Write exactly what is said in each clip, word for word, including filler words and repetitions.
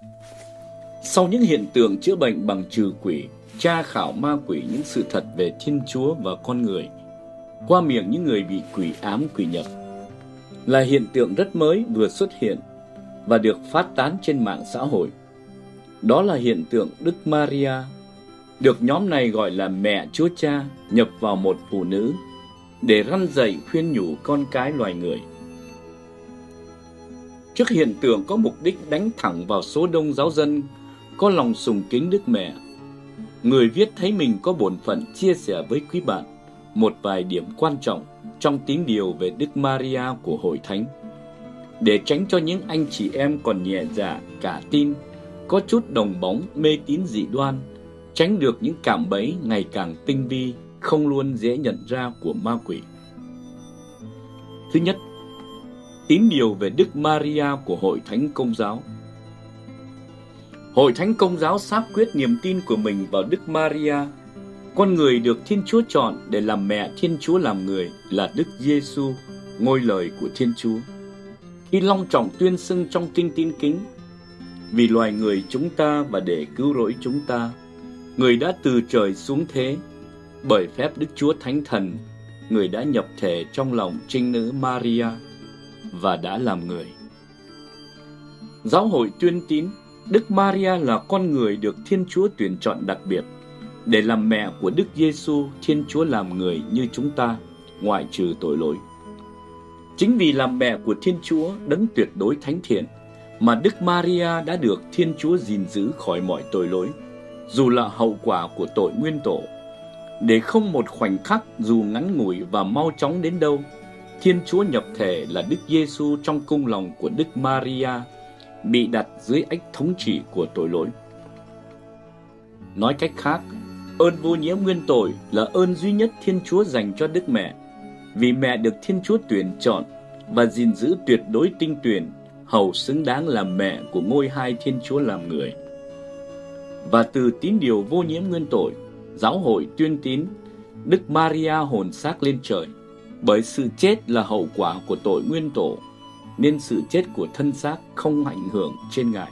Sau những hiện tượng chữa bệnh bằng trừ quỷ, tra khảo ma quỷ những sự thật về Thiên Chúa và con người qua miệng những người bị quỷ ám quỷ nhập, là hiện tượng rất mới vừa xuất hiện và được phát tán trên mạng xã hội. Đó là hiện tượng Đức Maria, được nhóm này gọi là mẹ Chúa Cha, nhập vào một phụ nữ để răn dạy khuyên nhủ con cái loài người. Trước hiện tượng có mục đích đánh thẳng vào số đông giáo dân có lòng sùng kính Đức Mẹ, người viết thấy mình có bổn phận chia sẻ với quý bạn một vài điểm quan trọng trong tín điều về Đức Maria của Hội Thánh, để tránh cho những anh chị em còn nhẹ dạ cả tin, có chút đồng bóng mê tín dị đoan, tránh được những cạm bẫy ngày càng tinh vi, không luôn dễ nhận ra của ma quỷ. Thứ nhất, tín điều về Đức Maria của Hội Thánh Công giáo. Hội Thánh Công giáo xác quyết niềm tin của mình vào Đức Maria, con người được Thiên Chúa chọn để làm mẹ Thiên Chúa làm người, là Đức Giêsu, ngôi lời của Thiên Chúa. Khi long trọng tuyên xưng trong kinh tín kính: vì loài người chúng ta và để cứu rỗi chúng ta, người đã từ trời xuống thế, bởi phép Đức Chúa Thánh Thần, người đã nhập thể trong lòng trinh nữ Maria và đã làm người. Giáo hội tuyên tín Đức Maria là con người được Thiên Chúa tuyển chọn đặc biệt để làm mẹ của Đức Giêsu, Thiên Chúa làm người như chúng ta, ngoại trừ tội lỗi. Chính vì làm mẹ của Thiên Chúa đấng tuyệt đối thánh thiện mà Đức Maria đã được Thiên Chúa gìn giữ khỏi mọi tội lỗi, dù là hậu quả của tội nguyên tổ, để không một khoảnh khắc dù ngắn ngủi và mau chóng đến đâu, Thiên Chúa nhập thể là Đức Giêsu trong cung lòng của Đức Maria bị đặt dưới ách thống trị của tội lỗi. Nói cách khác, ơn vô nhiễm nguyên tội là ơn duy nhất Thiên Chúa dành cho Đức Mẹ, vì mẹ được Thiên Chúa tuyển chọn và gìn giữ tuyệt đối tinh tuyển, hầu xứng đáng làm mẹ của ngôi hai Thiên Chúa làm người. Và từ tín điều vô nhiễm nguyên tội, giáo hội tuyên tín Đức Maria hồn xác lên trời, bởi sự chết là hậu quả của tội nguyên tổ, nên sự chết của thân xác không ảnh hưởng trên Ngài.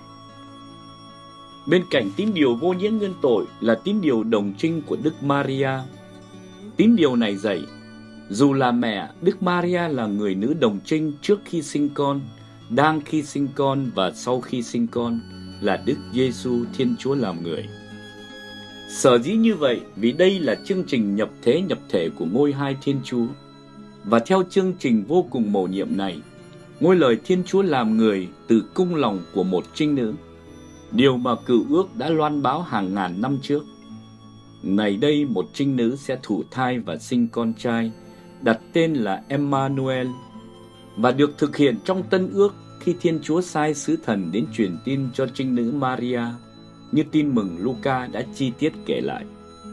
Bên cạnh tín điều vô nhiễm nguyên tội là tín điều đồng trinh của Đức Maria. Tín điều này dạy, dù là mẹ, Đức Maria là người nữ đồng trinh trước khi sinh con, đang khi sinh con và sau khi sinh con, là Đức Giêsu Thiên Chúa làm người. Sở dĩ như vậy vì đây là chương trình nhập thế nhập thể của ngôi hai Thiên Chúa, và theo chương trình vô cùng mầu nhiệm này, ngôi lời Thiên Chúa làm người từ cung lòng của một trinh nữ, điều mà Cựu Ước đã loan báo hàng ngàn năm trước. Này đây một trinh nữ sẽ thụ thai và sinh con trai, đặt tên là Emmanuel, và được thực hiện trong Tân Ước khi Thiên Chúa sai sứ thần đến truyền tin cho trinh nữ Maria, như tin mừng Luca đã chi tiết kể lại.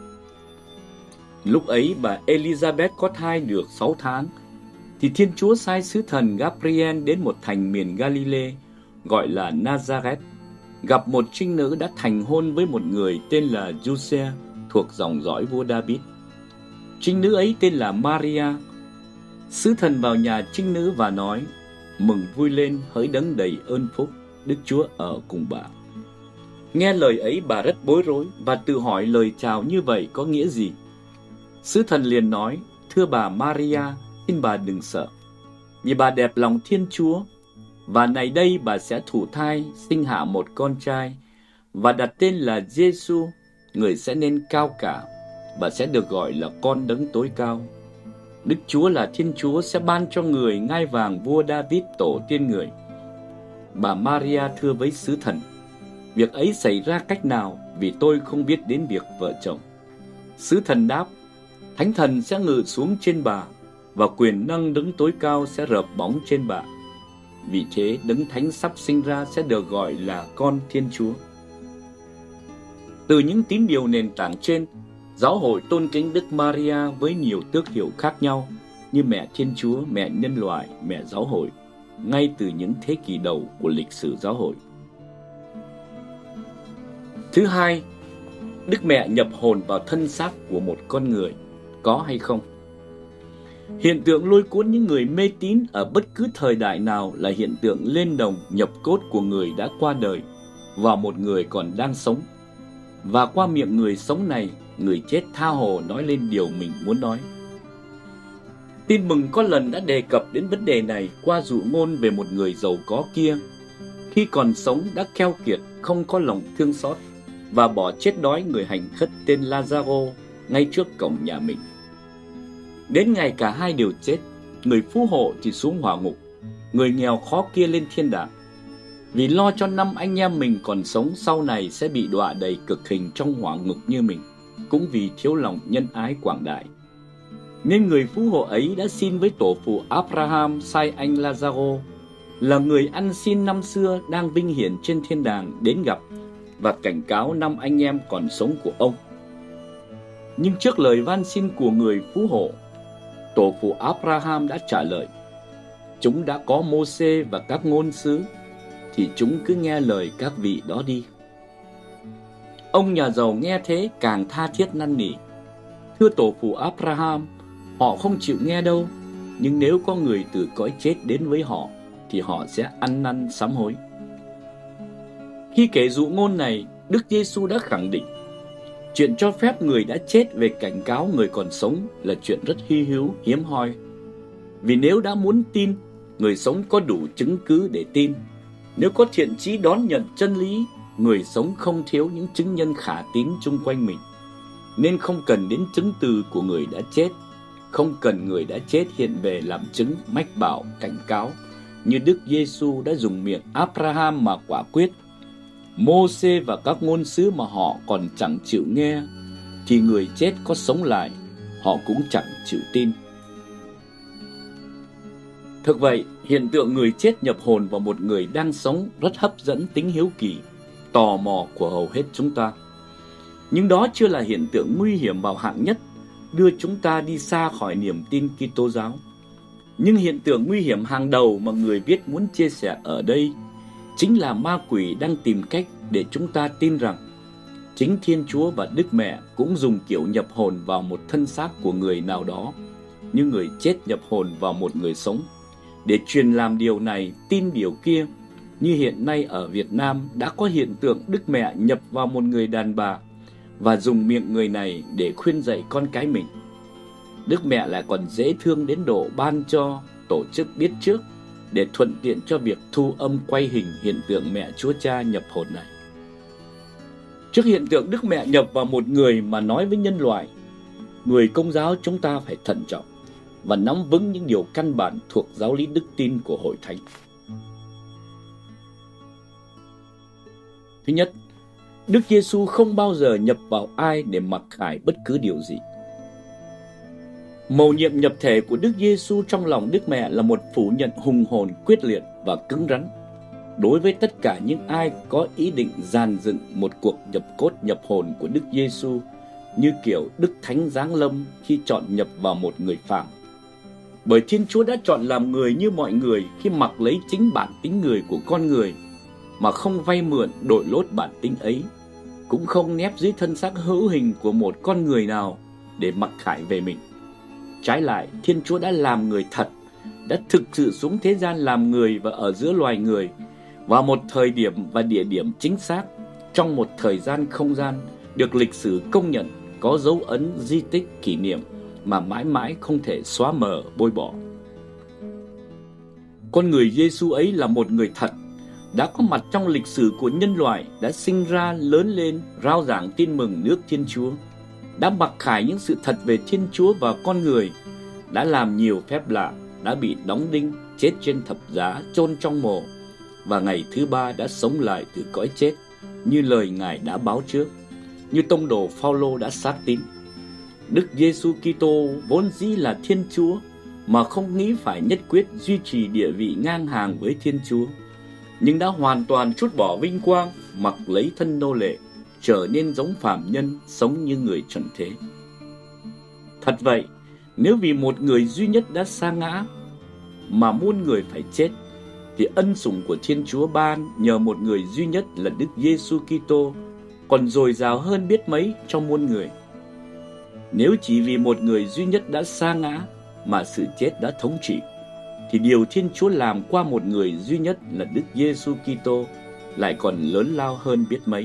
Lúc ấy bà Elizabeth có thai được sáu tháng, thì Thiên Chúa sai sứ thần Gabriel đến một thành miền Galilee gọi là Nazareth, gặp một trinh nữ đã thành hôn với một người tên là Giuse thuộc dòng dõi vua David. Trinh nữ ấy tên là Maria. Sứ thần vào nhà trinh nữ và nói: mừng vui lên, hỡi đấng đầy ơn phúc, Đức Chúa ở cùng bà. Nghe lời ấy bà rất bối rối và tự hỏi lời chào như vậy có nghĩa gì. Sứ thần liền nói: thưa bà Maria, xin bà đừng sợ, vì bà đẹp lòng Thiên Chúa, và này đây bà sẽ thụ thai, sinh hạ một con trai, và đặt tên là Giêsu, người sẽ nên cao cả, và sẽ được gọi là con đấng tối cao. Đức Chúa là Thiên Chúa sẽ ban cho người ngai vàng vua David tổ tiên người. Bà Maria thưa với sứ thần: việc ấy xảy ra cách nào, vì tôi không biết đến việc vợ chồng. Sứ thần đáp: Thánh Thần sẽ ngự xuống trên bà, và quyền năng đấng tối cao sẽ rợp bóng trên bà. Vì thế đấng thánh sắp sinh ra sẽ được gọi là con Thiên Chúa. Từ những tín điều nền tảng trên, giáo hội tôn kính Đức Maria với nhiều tước hiệu khác nhau như mẹ Thiên Chúa, mẹ nhân loại, mẹ giáo hội, ngay từ những thế kỷ đầu của lịch sử giáo hội. Thứ hai, Đức Mẹ nhập hồn vào thân xác của một con người, có hay không? Hiện tượng lôi cuốn những người mê tín ở bất cứ thời đại nào là hiện tượng lên đồng nhập cốt của người đã qua đời, vào một người còn đang sống. Và qua miệng người sống này, người chết tha hồ nói lên điều mình muốn nói. Tin mừng có lần đã đề cập đến vấn đề này qua dụ ngôn về một người giàu có kia. Khi còn sống đã keo kiệt, không có lòng thương xót và bỏ chết đói người hành khất tên Lazaro ngay trước cổng nhà mình. Đến ngày cả hai đều chết, người phú hộ thì xuống hỏa ngục, người nghèo khó kia lên thiên đàng. Vì lo cho năm anh em mình còn sống sau này sẽ bị đọa đầy cực hình trong hỏa ngục như mình, cũng vì thiếu lòng nhân ái quảng đại. Nên người phú hộ ấy đã xin với tổ phụ Abraham sai anh Lazaro, là người ăn xin năm xưa đang vinh hiển trên thiên đàng, đến gặp và cảnh cáo năm anh em còn sống của ông. Nhưng trước lời van xin của người phú hộ, tổ phụ Abraham đã trả lời: chúng đã có Mô-sê và các ngôn sứ, thì chúng cứ nghe lời các vị đó đi. Ông nhà giàu nghe thế càng tha thiết năn nỉ: thưa tổ phụ Abraham, họ không chịu nghe đâu, nhưng nếu có người từ cõi chết đến với họ, thì họ sẽ ăn năn sám hối. Khi kể dụ ngôn này, Đức Giêsu đã khẳng định chuyện cho phép người đã chết về cảnh cáo người còn sống là chuyện rất hy hữu, hiếm hoi. Vì nếu đã muốn tin, người sống có đủ chứng cứ để tin. Nếu có thiện chí đón nhận chân lý, người sống không thiếu những chứng nhân khả tín chung quanh mình. Nên không cần đến chứng từ của người đã chết, không cần người đã chết hiện về làm chứng, mách bảo, cảnh cáo, như Đức Giêsu đã dùng miệng Abraham mà quả quyết. Mô-sê và các ngôn sứ mà họ còn chẳng chịu nghe, thì người chết có sống lại, họ cũng chẳng chịu tin. Thực vậy, hiện tượng người chết nhập hồn vào một người đang sống rất hấp dẫn tính hiếu kỳ, tò mò của hầu hết chúng ta. Nhưng đó chưa là hiện tượng nguy hiểm vào hạng nhất, đưa chúng ta đi xa khỏi niềm tin Kitô giáo. Nhưng hiện tượng nguy hiểm hàng đầu mà người viết muốn chia sẻ ở đây chính là ma quỷ đang tìm cách để chúng ta tin rằng chính Thiên Chúa và Đức Mẹ cũng dùng kiểu nhập hồn vào một thân xác của người nào đó, như người chết nhập hồn vào một người sống, để truyền làm điều này, tin điều kia. Như hiện nay ở Việt Nam đã có hiện tượng Đức Mẹ nhập vào một người đàn bà và dùng miệng người này để khuyên dạy con cái mình. Đức Mẹ lại còn dễ thương đến độ ban cho tổ chức biết trước để thuận tiện cho việc thu âm quay hình hiện tượng mẹ Chúa Cha nhập hồn này. Trước hiện tượng Đức Mẹ nhập vào một người mà nói với nhân loại, người Công giáo chúng ta phải thận trọng và nắm vững những điều căn bản thuộc giáo lý đức tin của Hội Thánh. Thứ nhất, Đức Giêsu không bao giờ nhập vào ai để mặc khải bất cứ điều gì. Mầu nhiệm nhập thể của Đức Giêsu trong lòng Đức Mẹ là một phủ nhận hùng hồn, quyết liệt và cứng rắn đối với tất cả những ai có ý định dàn dựng một cuộc nhập cốt nhập hồn của Đức Giêsu, như kiểu Đức Thánh giáng lâm khi chọn nhập vào một người phàm. Bởi Thiên Chúa đã chọn làm người như mọi người khi mặc lấy chính bản tính người của con người, mà không vay mượn đổi lốt bản tính ấy, cũng không nép dưới thân xác hữu hình của một con người nào để mặc khải về mình. Trái lại, Thiên Chúa đã làm người thật, đã thực sự xuống thế gian làm người và ở giữa loài người, vào một thời điểm và địa điểm chính xác, trong một thời gian không gian được lịch sử công nhận, có dấu ấn di tích kỷ niệm mà mãi mãi không thể xóa mờ bôi bỏ. Con người Giêsu ấy là một người thật, đã có mặt trong lịch sử của nhân loại, đã sinh ra, lớn lên, rao giảng tin mừng nước Thiên Chúa, đã mặc khải những sự thật về Thiên Chúa và con người, đã làm nhiều phép lạ, đã bị đóng đinh, chết trên thập giá, chôn trong mồ, và ngày thứ ba đã sống lại từ cõi chết, như lời Ngài đã báo trước, như tông đồ Phao-lô đã xác tín. Đức Giêsu Kitô vốn dĩ là Thiên Chúa, mà không nghĩ phải nhất quyết duy trì địa vị ngang hàng với Thiên Chúa, nhưng đã hoàn toàn trút bỏ vinh quang, mặc lấy thân nô lệ, trở nên giống phàm nhân, sống như người trần thế. Thật vậy, nếu vì một người duy nhất đã sa ngã mà muôn người phải chết, thì ân sủng của Thiên Chúa ban nhờ một người duy nhất là Đức Giêsu Kitô còn dồi dào hơn biết mấy trong muôn người. Nếu chỉ vì một người duy nhất đã sa ngã mà sự chết đã thống trị, thì điều Thiên Chúa làm qua một người duy nhất là Đức Giêsu Kitô lại còn lớn lao hơn biết mấy.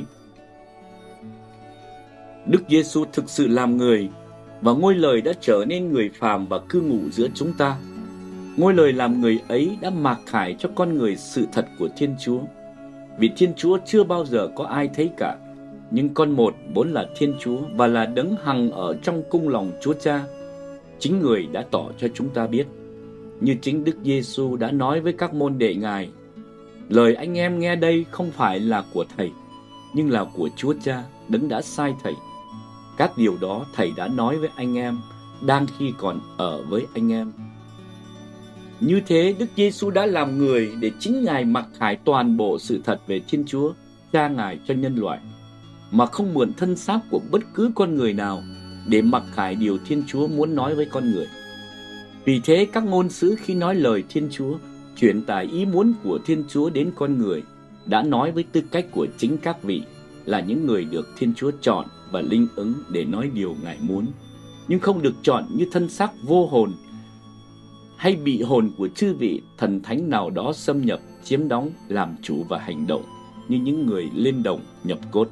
Đức Giêsu thực sự làm người, và ngôi lời đã trở nên người phàm và cư ngụ giữa chúng ta. Ngôi lời làm người ấy đã mặc khải cho con người sự thật của Thiên Chúa. Vì Thiên Chúa chưa bao giờ có ai thấy cả, nhưng con một vốn là Thiên Chúa và là đấng hằng ở trong cung lòng Chúa Cha. Chính người đã tỏ cho chúng ta biết, như chính Đức Giêsu đã nói với các môn đệ Ngài: lời anh em nghe đây không phải là của Thầy, nhưng là của Chúa Cha, đấng đã sai Thầy. Các điều đó Thầy đã nói với anh em, đang khi còn ở với anh em. Như thế, Đức Giêsu đã làm người để chính Ngài mặc khải toàn bộ sự thật về Thiên Chúa, Cha Ngài cho nhân loại, mà không mượn thân xác của bất cứ con người nào để mặc khải điều Thiên Chúa muốn nói với con người. Vì thế, các ngôn sứ khi nói lời Thiên Chúa, truyền tải ý muốn của Thiên Chúa đến con người, đã nói với tư cách của chính các vị là những người được Thiên Chúa chọn và linh ứng để nói điều Ngài muốn, nhưng không được chọn như thân xác vô hồn hay bị hồn của chư vị thần thánh nào đó xâm nhập, chiếm đóng, làm chủ và hành động như những người lên đồng nhập cốt.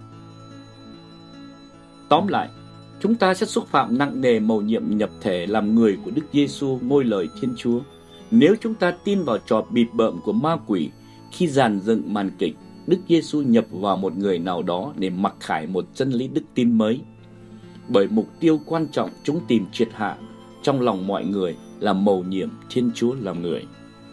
Tóm lại, chúng ta sẽ xúc phạm nặng nề mầu nhiệm nhập thể làm người của Đức Giêsu, ngôi lời Thiên Chúa, nếu chúng ta tin vào trò bịp bợm của ma quỷ khi dàn dựng màn kịch Đức Giêsu nhập vào một người nào đó để mặc khải một chân lý đức tin mới. Bởi mục tiêu quan trọng chúng tìm triệt hạ trong lòng mọi người là mầu nhiệm Thiên Chúa làm người.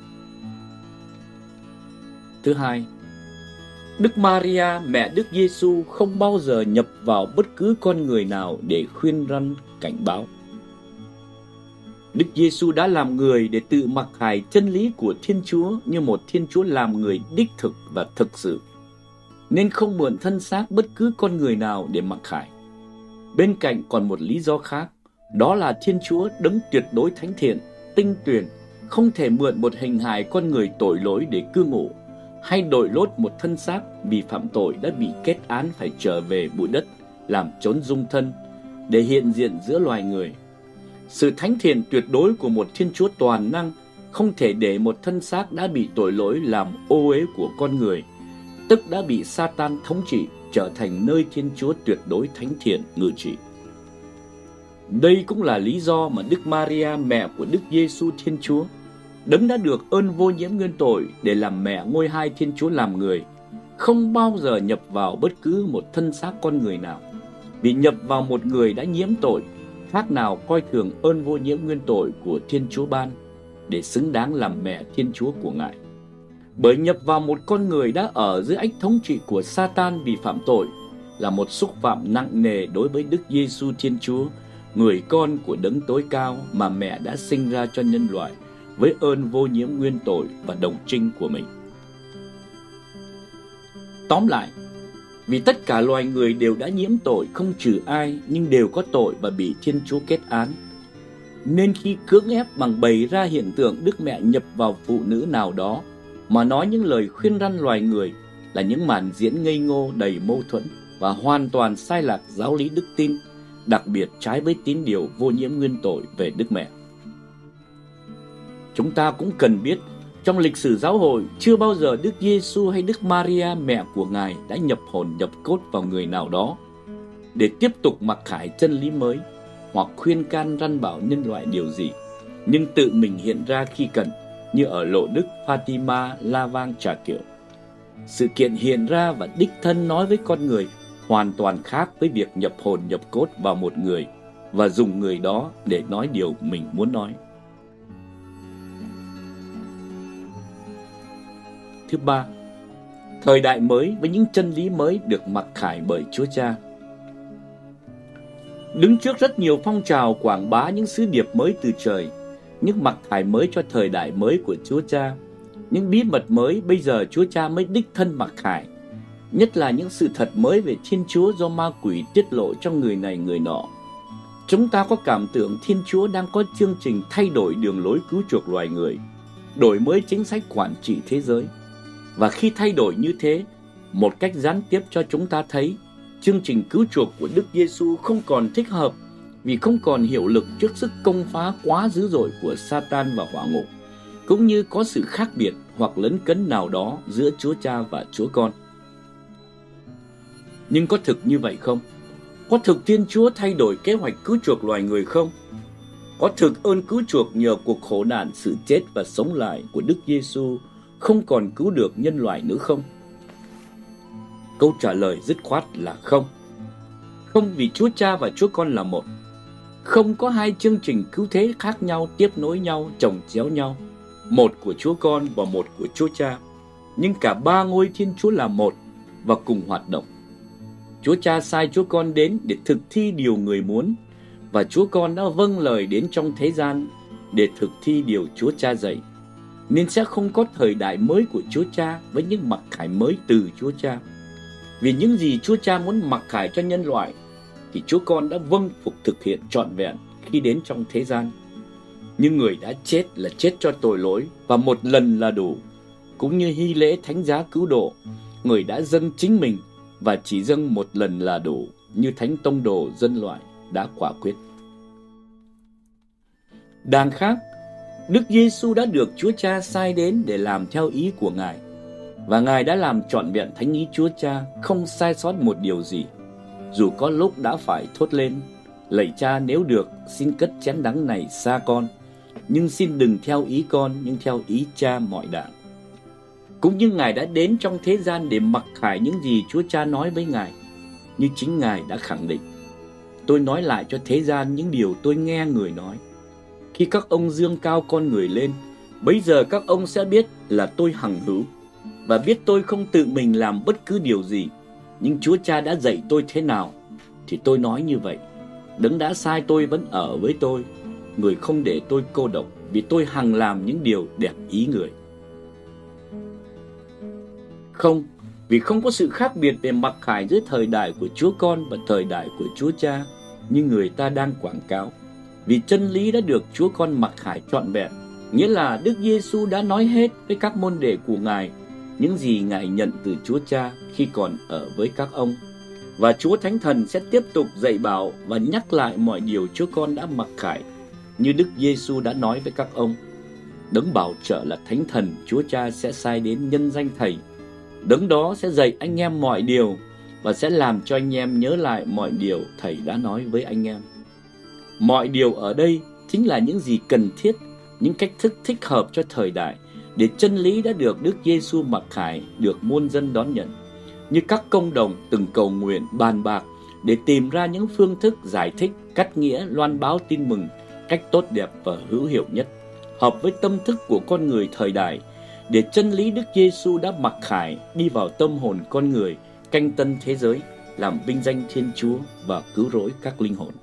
Thứ hai, Đức Maria, mẹ Đức Giêsu không bao giờ nhập vào bất cứ con người nào để khuyên răn cảnh báo. Đức Giêsu đã làm người để tự mặc khải chân lý của Thiên Chúa như một Thiên Chúa làm người đích thực và thực sự, nên không mượn thân xác bất cứ con người nào để mặc khải. Bên cạnh còn một lý do khác, đó là Thiên Chúa đấng tuyệt đối thánh thiện, tinh tuyền, không thể mượn một hình hài con người tội lỗi để cư ngụ, hay đội lốt một thân xác vì phạm tội đã bị kết án phải trở về bụi đất, làm chốn dung thân, để hiện diện giữa loài người. Sự thánh thiện tuyệt đối của một Thiên Chúa toàn năng không thể để một thân xác đã bị tội lỗi làm ô uế của con người, tức đã bị Sa-tan thống trị, trở thành nơi Thiên Chúa tuyệt đối thánh thiện ngự trị. Đây cũng là lý do mà Đức Maria, mẹ của Đức Giêsu Thiên Chúa, đấng đã được ơn vô nhiễm nguyên tội để làm mẹ ngôi hai Thiên Chúa làm người, không bao giờ nhập vào bất cứ một thân xác con người nào, vì nhập vào một người đã nhiễm tội, khác nào coi thường ơn vô nhiễm nguyên tội của Thiên Chúa ban, để xứng đáng làm mẹ Thiên Chúa của Ngài. Bởi nhập vào một con người đã ở dưới ách thống trị của Sa-tan vì phạm tội là một xúc phạm nặng nề đối với Đức Giêsu Thiên Chúa, người con của đấng tối cao mà mẹ đã sinh ra cho nhân loại với ơn vô nhiễm nguyên tội và đồng trinh của mình. Tóm lại, vì tất cả loài người đều đã nhiễm tội không trừ ai, nhưng đều có tội và bị Thiên Chúa kết án, nên khi cưỡng ép bằng bày ra hiện tượng Đức Mẹ nhập vào phụ nữ nào đó mà nói những lời khuyên răn loài người là những màn diễn ngây ngô đầy mâu thuẫn và hoàn toàn sai lạc giáo lý đức tin, đặc biệt trái với tín điều vô nhiễm nguyên tội về Đức Mẹ. Chúng ta cũng cần biết, trong lịch sử giáo hội, chưa bao giờ Đức Giêsu hay Đức Maria, mẹ của Ngài, đã nhập hồn nhập cốt vào người nào đó để tiếp tục mặc khải chân lý mới hoặc khuyên can răn bảo nhân loại điều gì, nhưng tự mình hiện ra khi cần, như ở lộ Đức Fatima La Vang Trà Kiệu. Sự kiện hiện ra và đích thân nói với con người hoàn toàn khác với việc nhập hồn nhập cốt vào một người và dùng người đó để nói điều mình muốn nói. Thứ ba, thời đại mới với những chân lý mới được mặc khải bởi Chúa Cha. Đứng trước rất nhiều phong trào quảng bá những sứ điệp mới từ trời, những mặc khải mới cho thời đại mới của Chúa Cha, những bí mật mới bây giờ Chúa Cha mới đích thân mặc khải, nhất là những sự thật mới về Thiên Chúa do ma quỷ tiết lộ cho người này người nọ. Chúng ta có cảm tưởng Thiên Chúa đang có chương trình thay đổi đường lối cứu chuộc loài người, đổi mới chính sách quản trị thế giới. Và khi thay đổi như thế, một cách gián tiếp cho chúng ta thấy chương trình cứu chuộc của Đức Giêsu không còn thích hợp, vì không còn hiệu lực trước sức công phá quá dữ dội của Sa-tan và hỏa ngục, cũng như có sự khác biệt hoặc lấn cấn nào đó giữa Chúa Cha và Chúa Con. Nhưng có thực như vậy không? Có thực Thiên Chúa thay đổi kế hoạch cứu chuộc loài người không? Có thực ơn cứu chuộc nhờ cuộc khổ nạn, sự chết và sống lại của Đức Giêsu không còn cứu được nhân loại nữa không? Câu trả lời dứt khoát là không. Không, vì Chúa Cha và Chúa Con là một. Không có hai chương trình cứu thế khác nhau tiếp nối nhau, chồng chéo nhau. Một của Chúa Con và một của Chúa Cha. Nhưng cả ba ngôi Thiên Chúa là một và cùng hoạt động. Chúa Cha sai Chúa Con đến để thực thi điều người muốn, và Chúa Con đã vâng lời đến trong thế gian để thực thi điều Chúa Cha dạy. Nên sẽ không có thời đại mới của Chúa Cha với những mặc khải mới từ Chúa Cha. Vì những gì Chúa Cha muốn mặc khải cho nhân loại thì Chúa Con đã vâng phục thực hiện trọn vẹn khi đến trong thế gian. Nhưng người đã chết là chết cho tội lỗi và một lần là đủ. Cũng như hy lễ thánh giá cứu độ, người đã dâng chính mình và chỉ dâng một lần là đủ, như thánh tông đồ dân loại đã quả quyết. Đằng khác, Đức Giêsu đã được Chúa Cha sai đến để làm theo ý của Ngài, và Ngài đã làm trọn vẹn thánh ý Chúa Cha, không sai sót một điều gì. Dù có lúc đã phải thốt lên: lạy Cha, nếu được, xin cất chén đắng này xa con, nhưng xin đừng theo ý con, nhưng theo ý Cha mọi đàng. Cũng như Ngài đã đến trong thế gian để mặc khải những gì Chúa Cha nói với Ngài, như chính Ngài đã khẳng định: tôi nói lại cho thế gian những điều tôi nghe người nói. Khi các ông dương cao con người lên, bấy giờ các ông sẽ biết là tôi hằng hữu, và biết tôi không tự mình làm bất cứ điều gì, nhưng Chúa Cha đã dạy tôi thế nào thì tôi nói như vậy. Đấng đã sai tôi vẫn ở với tôi, người không để tôi cô độc, vì tôi hằng làm những điều đẹp ý người. Không, vì không có sự khác biệt về mặc khải giữa thời đại của Chúa Con và thời đại của Chúa Cha như người ta đang quảng cáo. Vì chân lý đã được Chúa Con mặc khải trọn vẹn, nghĩa là Đức Giêsu đã nói hết với các môn đệ của Ngài những gì Ngài nhận từ Chúa Cha khi còn ở với các ông. Và Chúa Thánh Thần sẽ tiếp tục dạy bảo và nhắc lại mọi điều Chúa Con đã mặc khải, như Đức Giêsu đã nói với các ông. Đấng bảo trợ là Thánh Thần Chúa Cha sẽ sai đến nhân danh Thầy. Đấng đó sẽ dạy anh em mọi điều và sẽ làm cho anh em nhớ lại mọi điều Thầy đã nói với anh em. Mọi điều ở đây chính là những gì cần thiết, những cách thức thích hợp cho thời đại, để chân lý đã được Đức Giêsu mặc khải được muôn dân đón nhận. Như các công đồng từng cầu nguyện bàn bạc để tìm ra những phương thức giải thích, cắt nghĩa, loan báo tin mừng cách tốt đẹp và hữu hiệu nhất, hợp với tâm thức của con người thời đại, để chân lý Đức Giêsu đã mặc khải đi vào tâm hồn con người, canh tân thế giới, làm vinh danh Thiên Chúa và cứu rỗi các linh hồn.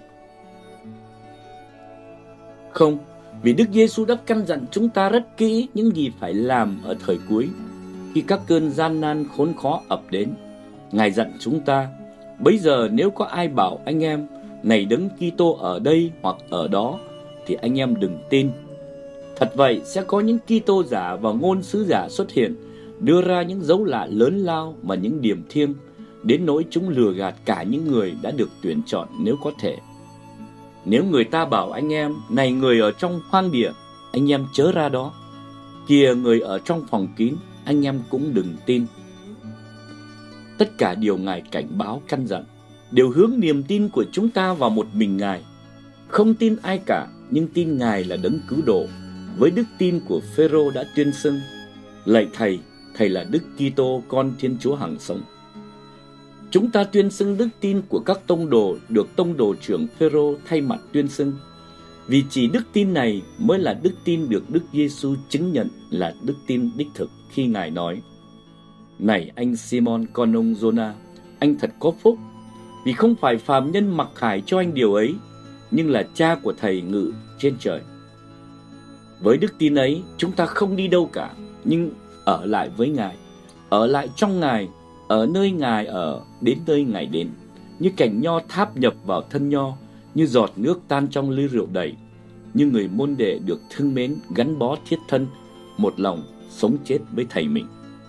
Không, vì Đức Giêsu đã căn dặn chúng ta rất kỹ những gì phải làm ở thời cuối, khi các cơn gian nan khốn khó ập đến. Ngài dặn chúng ta: bấy giờ nếu có ai bảo anh em, này Đấng Kitô ở đây hoặc ở đó, thì anh em đừng tin. Thật vậy, sẽ có những Kitô giả và ngôn sứ giả xuất hiện, đưa ra những dấu lạ lớn lao và những điềm thiêng, đến nỗi chúng lừa gạt cả những người đã được tuyển chọn nếu có thể. Nếu người ta bảo anh em, này người ở trong hoang địa, anh em chớ ra đó. Kìa người ở trong phòng kín, anh em cũng đừng tin. Tất cả điều Ngài cảnh báo căn dặn đều hướng niềm tin của chúng ta vào một mình Ngài. Không tin ai cả, nhưng tin Ngài là Đấng cứu độ, với đức tin của Phêrô đã tuyên xưng: lạy Thầy, Thầy là Đức Kitô, con Thiên Chúa hằng sống. Chúng ta tuyên xưng đức tin của các tông đồ được tông đồ trưởng Phêrô thay mặt tuyên xưng, vì chỉ đức tin này mới là đức tin được Đức Giêsu chứng nhận là đức tin đích thực khi Ngài nói: này anh Simon con ông Giô-na, anh thật có phúc, vì không phải phàm nhân mặc khải cho anh điều ấy, nhưng là Cha của Thầy ngự trên trời. Với đức tin ấy, chúng ta không đi đâu cả, nhưng ở lại với Ngài, ở lại trong Ngài, ở nơi Ngài ở, đến nơi Ngài đến, như cành nho tháp nhập vào thân nho, như giọt nước tan trong ly rượu đầy, như người môn đệ được thương mến gắn bó thiết thân, một lòng sống chết với Thầy mình.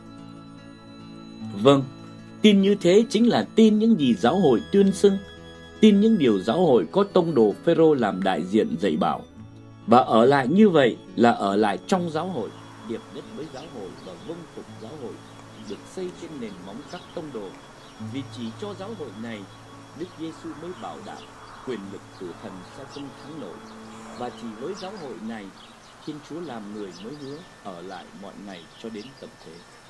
Vâng, tin như thế chính là tin những gì giáo hội tuyên xưng, tin những điều giáo hội có tông đồ Phêrô làm đại diện dạy bảo. Và ở lại như vậy là ở lại trong giáo hội, điệp nhất với giáo hội và vâng phục giáo hội, được xây trên nền móng các tông đồ, Vì chỉ cho giáo hội này, Đức Giêsu mới bảo đảm quyền lực tử thần sẽ không thắng nổi. Và chỉ với giáo hội này, Thiên Chúa làm người mới hứa ở lại mọi ngày cho đến tận thế.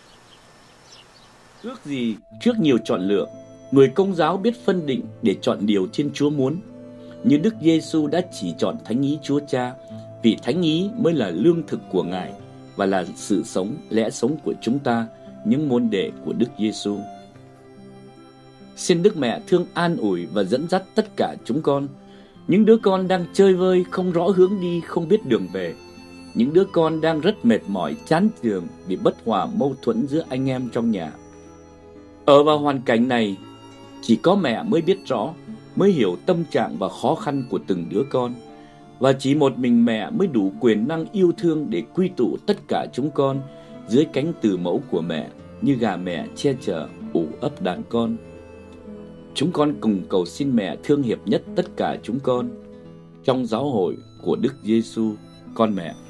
Ước gì trước nhiều chọn lựa, người Công giáo biết phân định để chọn điều Thiên Chúa muốn. Như Đức Giêsu đã chỉ chọn thánh ý Chúa Cha, vì thánh ý mới là lương thực của Ngài và là sự sống, lẽ sống của chúng ta, những môn đệ của Đức Giêsu. Xin Đức Mẹ thương an ủi và dẫn dắt tất cả chúng con, những đứa con đang chơi vơi, không rõ hướng đi, không biết đường về, những đứa con đang rất mệt mỏi, chán chường vì bất hòa mâu thuẫn giữa anh em trong nhà. Ở vào hoàn cảnh này, chỉ có mẹ mới biết rõ, mới hiểu tâm trạng và khó khăn của từng đứa con. Và chỉ một mình mẹ mới đủ quyền năng yêu thương để quy tụ tất cả chúng con dưới cánh từ mẫu của mẹ, như gà mẹ che chở, ủ ấp đàn con. Chúng con cùng cầu xin mẹ thương hiệp nhất tất cả chúng con trong giáo hội của Đức Giêsu, con mẹ.